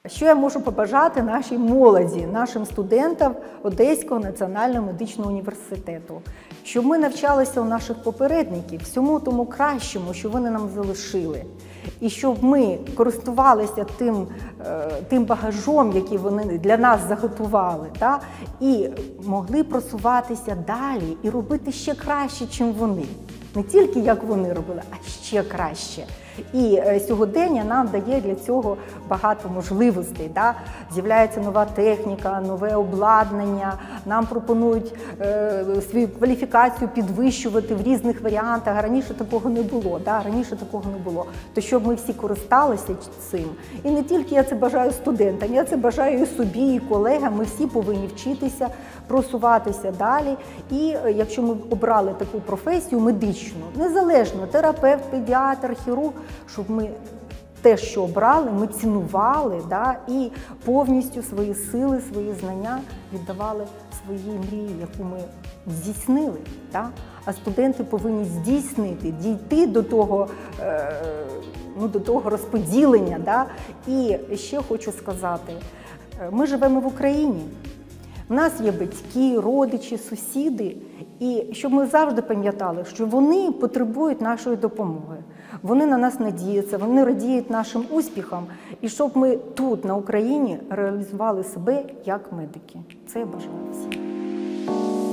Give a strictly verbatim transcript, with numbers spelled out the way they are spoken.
Що я можу побажати нашій молоді, нашим студентам Одеського національного медичного університету? Щоб ми навчалися у наших попередників всьому тому кращому, що вони нам залишили. І щоб ми користувалися тим, тим багажом, який вони для нас заготували, та? І могли просуватися далі і робити ще краще, ніж вони. Не тільки як вони робили, а ще краще. І сьогодення нам дає для цього багато можливостей. Да? З'являється нова техніка, нове обладнання, нам пропонують е, свою кваліфікацію підвищувати в різних варіантах. Раніше такого не було. Да? Раніше такого не було. То щоб ми всі користалися цим. І не тільки я це бажаю студентам, я це бажаю і собі, і колегам. Ми всі повинні вчитися, просуватися далі. І якщо ми обрали таку професію медичну, незалежно, терапевт, педіатр, хірург, щоб ми те, що обрали, ми цінували, да, і повністю свої сили, свої знання віддавали своїй мрії, яку ми здійснили. Да? А студенти повинні здійснити, дійти до того, е, ну, до того розподілення. Да? І ще хочу сказати, ми живемо в Україні. У нас є батьки, родичі, сусіди, і щоб ми завжди пам'ятали, що вони потребують нашої допомоги. Вони на нас надіються, вони радіють нашим успіхам, і щоб ми тут, на Україні, реалізували себе як медики. Це я бажаю всім.